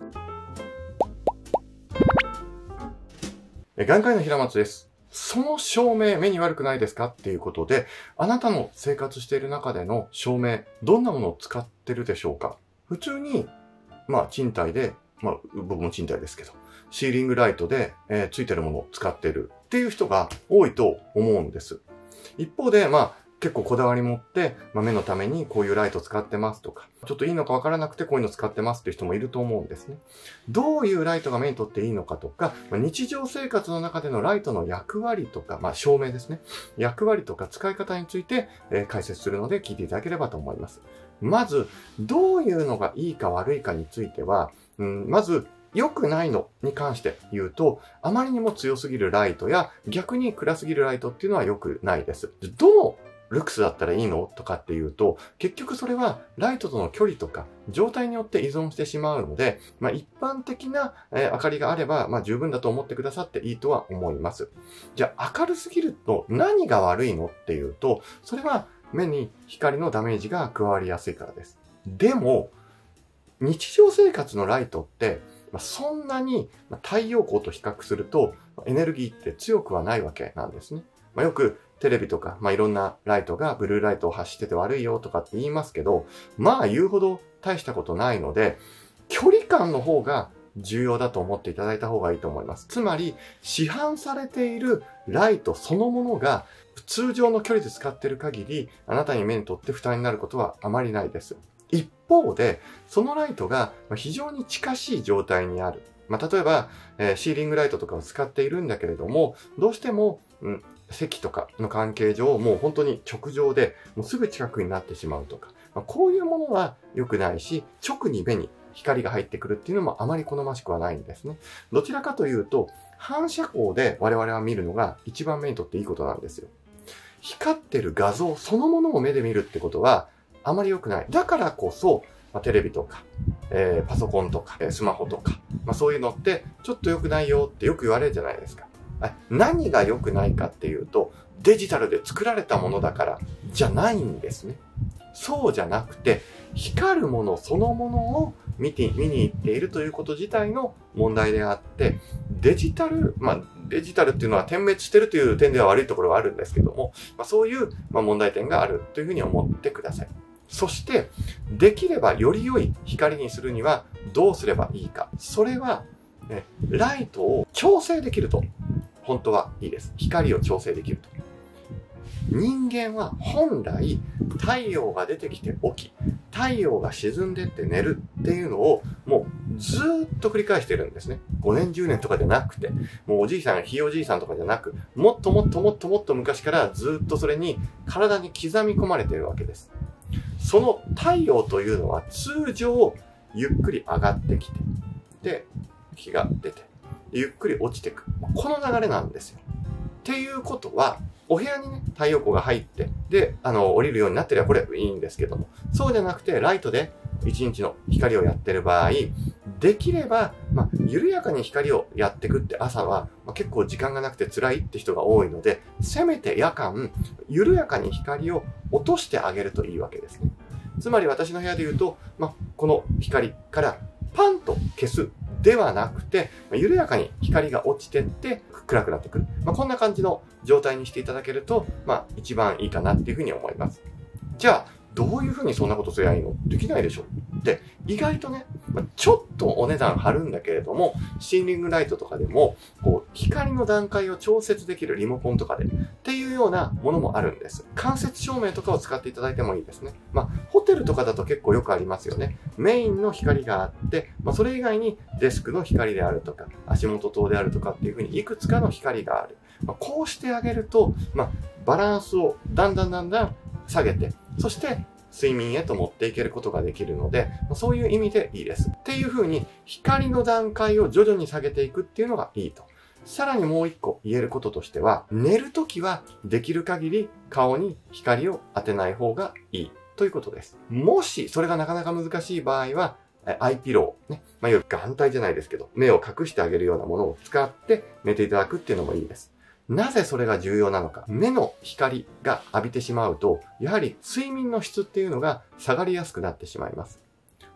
眼科医の平松です。その照明、目に悪くないですかっていうことで、あなたの生活している中での照明、どんなものを使ってるでしょうか？普通に、賃貸で、僕も賃貸ですけど、シーリングライトで、ついてるものを使ってるっていう人が多いと思うんです。一方で、結構こだわり持って、目のためにこういうライト使ってますとか、ちょっといいのかわからなくてこういうの使ってますっていう人もいると思うんですね。どういうライトが目にとっていいのかとか、日常生活の中でのライトの役割とか、照明ですね。役割とか使い方について、解説するので聞いていただければと思います。まず、どういうのがいいか悪いかについては、まず、良くないのに関して言うと、あまりにも強すぎるライトや逆に暗すぎるライトっていうのは良くないです。どのルクスだったらいいのとかっていうと、結局それはライトとの距離とか状態によって依存してしまうので、一般的な明かりがあれば、十分だと思ってくださっていいとは思います。じゃあ明るすぎると何が悪いのっていうと、それは目に光のダメージが加わりやすいからです。でも、日常生活のライトって、そんなに太陽光と比較するとエネルギーって強くはないわけなんですね。よくテレビとか、いろんなライトがブルーライトを発してて悪いよとかって言いますけど、言うほど大したことないので、距離感の方が重要だと思っていただいた方がいいと思います。つまり、市販されているライトそのものが通常の距離で使っている限り、あなたに目にとって負担になることはあまりないです。一方で、そのライトが非常に近しい状態にある。例えば、シーリングライトとかを使っているんだけれども、どうしても、席とかの関係上、もう本当に直上で、もうすぐ近くになってしまうとか、こういうものは良くないし、直に目に光が入ってくるっていうのもあまり好ましくはないんですね。どちらかというと、反射光で我々は見るのが一番目にとっていいことなんですよ。光ってる画像そのものを目で見るってことは、あまり良くない。だからこそ、テレビとか、パソコンとか、スマホとか、そういうのって、ちょっと良くないよってよく言われるじゃないですか。何が良くないかっていうと、デジタルで作られたものだからじゃないんですね。そうじゃなくて、光るものそのものを見に行っているということ自体の問題であって、デジタルっていうのは点滅してるという点では悪いところはあるんですけども、そういう問題点があるというふうに思ってください。そして、できればより良い光にするにはどうすればいいか。それは、ライトを調整できると、本当はいいです。光を調整できると。人間は本来、太陽が出てきて起き、太陽が沈んでって寝るっていうのを、もうずーっと繰り返してるんですね。5年、10年とかじゃなくて、もうおじいさん、ひいおじいさんとかじゃなく、もっと昔からずーっとそれに体に刻み込まれているわけです。その太陽というのは通常ゆっくり上がってきて、で、日が出て、ゆっくり落ちていく。この流れなんですよ。っていうことは、お部屋にね、太陽光が入って、で、降りるようになってればこれいいんですけども、そうじゃなくて、ライトで1日の光をやってる場合、できれば、緩やかに光をやっていくって朝は、結構時間がなくて辛いって人が多いので、せめて夜間、緩やかに光を落としてあげるといいわけですね。つまり私の部屋で言うと、この光からパンと消すではなくて、緩やかに光が落ちてって暗くなってくる。こんな感じの状態にしていただけると、一番いいかなっていうふうに思います。じゃあ、どういうふうにそんなことすればいいの？できないでしょ。で、意外とね、ちょっとお値段張るんだけれども、シーリングライトとかでも、光の段階を調節できるリモコンとかで、っていうようなものもあるんです。間接照明とかを使っていただいてもいいですね。ホテルとかだと結構よくありますよね。メインの光があって、それ以外にデスクの光であるとか、足元灯であるとかっていうふうにいくつかの光がある。こうしてあげると、バランスをだんだん下げて、そして睡眠へと持っていけることができるので、そういう意味でいいです。っていう風に光の段階を徐々に下げていくっていうのがいいと。さらにもう一個言えることとしては、寝るときはできる限り顔に光を当てない方がいいということです。もしそれがなかなか難しい場合は、アイピロー、ね。いわゆる眼帯じゃないですけど、目を隠してあげるようなものを使って寝ていただくっていうのもいいです。なぜそれが重要なのか。目の光が浴びてしまうと、やはり睡眠の質っていうのが下がりやすくなってしまいます。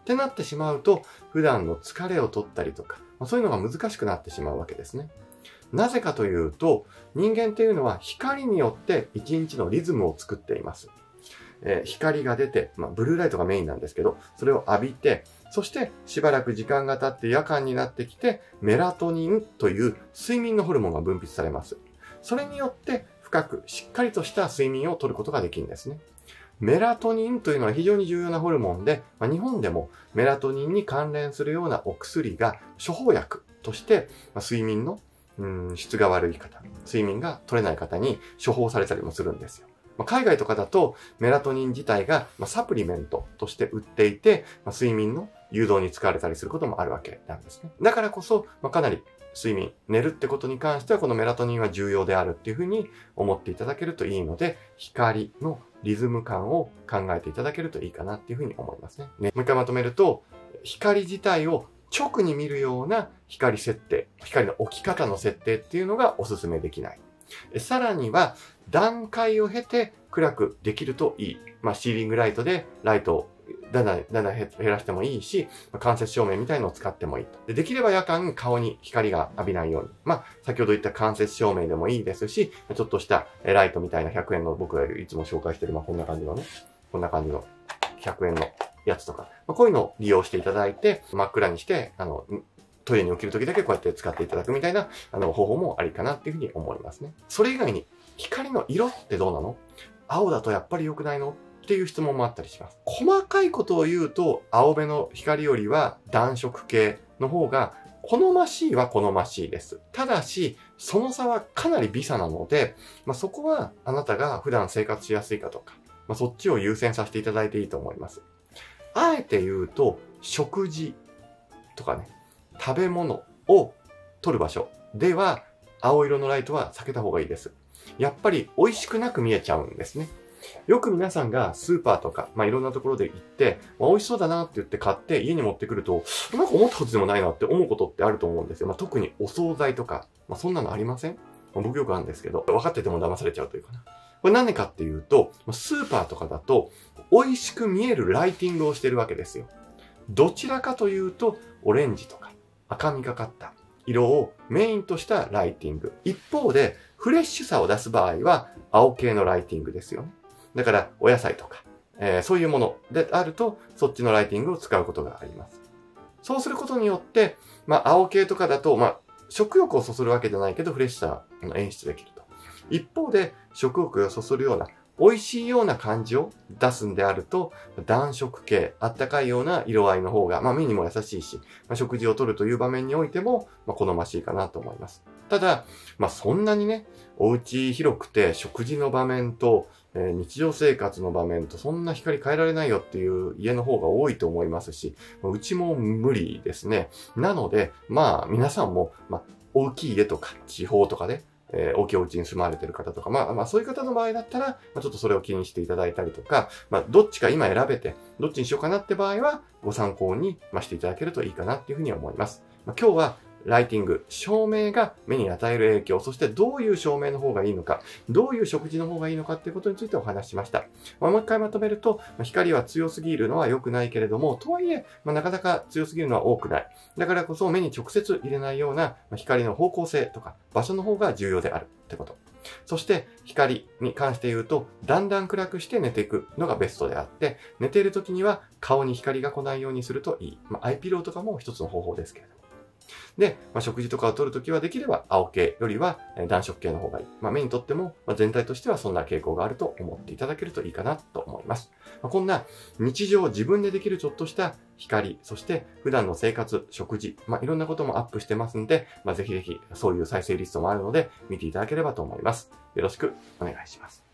ってなってしまうと、普段の疲れを取ったりとか、そういうのが難しくなってしまうわけですね。なぜかというと、人間っていうのは光によって一日のリズムを作っています。光が出て、ブルーライトがメインなんですけど、それを浴びて、そしてしばらく時間が経って夜間になってきて、メラトニンという睡眠のホルモンが分泌されます。それによって深くしっかりとした睡眠をとることができるんですね。メラトニンというのは非常に重要なホルモンで、日本でもメラトニンに関連するようなお薬が処方薬として、睡眠の質が悪い方、睡眠が取れない方に処方されたりもするんですよ。海外とかだとメラトニン自体がサプリメントとして売っていて、睡眠の誘導に使われたりすることもあるわけなんですね。だからこそ、かなり睡眠、寝るってことに関してはこのメラトニンは重要であるっていうふうに思っていただけるといいので、光のリズム感を考えていただけるといいかなっていうふうに思いますね。もう一回まとめると、光自体を直に見るような光設定、光の置き方の設定っていうのがお勧めできない。さらには段階を経て暗くできるといい。シーリングライトでライトをだんだん減らしてもいいし、間接照明みたいのを使ってもいいと。できれば夜間顔に光が浴びないように。先ほど言った間接照明でもいいですし、ちょっとしたライトみたいな100円の僕がいつも紹介してる、こんな感じのね、こんな感じの100円のやつとか、こういうのを利用していただいて、真っ暗にして、トイレに起きるときだけこうやって使っていただくみたいな、方法もありかなっていうふうに思いますね。それ以外に、光の色ってどうなの？青だとやっぱり良くないの？っていう質問もあったりします。細かいことを言うと、青めの光よりは暖色系の方が好ましいは好ましいです。ただし、その差はかなり微差なので、そこはあなたが普段生活しやすいかとか、そっちを優先させていただいていいと思います。あえて言うと、食事とかね、食べ物を取る場所では、青色のライトは避けた方がいいです。やっぱり美味しくなく見えちゃうんですね。よく皆さんがスーパーとか、いろんなところで行って、美味しそうだなって言って買って家に持ってくると、なんか思ったことでもないなって思うことってあると思うんですよ。特にお惣菜とか、そんなのありません？僕よくあるんですけど、分かってても騙されちゃうというかな。これ何かっていうと、スーパーとかだと、美味しく見えるライティングをしてるわけですよ。どちらかというと、オレンジとか赤みがかった色をメインとしたライティング。一方で、フレッシュさを出す場合は、青系のライティングですよね。だから、お野菜とか、そういうものであると、そっちのライティングを使うことがあります。そうすることによって、青系とかだと、食欲をそそるわけじゃないけど、フレッシュさを演出できると。一方で、食欲をそそるような、美味しいような感じを出すんであると、暖色系、あったかいような色合いの方が、目にも優しいし、食事をとるという場面においても、好ましいかなと思います。ただ、そんなにね、お家広くて食事の場面と、日常生活の場面とそんな光変えられないよっていう家の方が多いと思いますし、うちも無理ですね。なので、皆さんも、大きい家とか地方とかで、大きいお家に住まわれている方とか、そういう方の場合だったら、ちょっとそれを気にしていただいたりとか、どっちか今選べて、どっちにしようかなって場合は、ご参考にしていただけるといいかなっていうふうに思います。今日は、ライティング、照明が目に与える影響、そしてどういう照明の方がいいのか、どういう食事の方がいいのかっていうことについてお話ししました。もう一回まとめると、光は強すぎるのは良くないけれども、とはいえ、なかなか強すぎるのは多くない。だからこそ目に直接入れないような光の方向性とか場所の方が重要であるってこと。そして光に関して言うと、だんだん暗くして寝ていくのがベストであって、寝ている時には顔に光が来ないようにするといい。アイピローとかも一つの方法ですけれども。で、食事とかを取るときはできれば青系よりは暖色系の方がいい。目にとっても全体としてはそんな傾向があると思っていただけるといいかなと思います。こんな日常自分でできるちょっとした光、そして普段の生活、食事、いろんなこともアップしてますんで、ぜひぜひそういう再生リストもあるので見ていただければと思います。よろしくお願いします。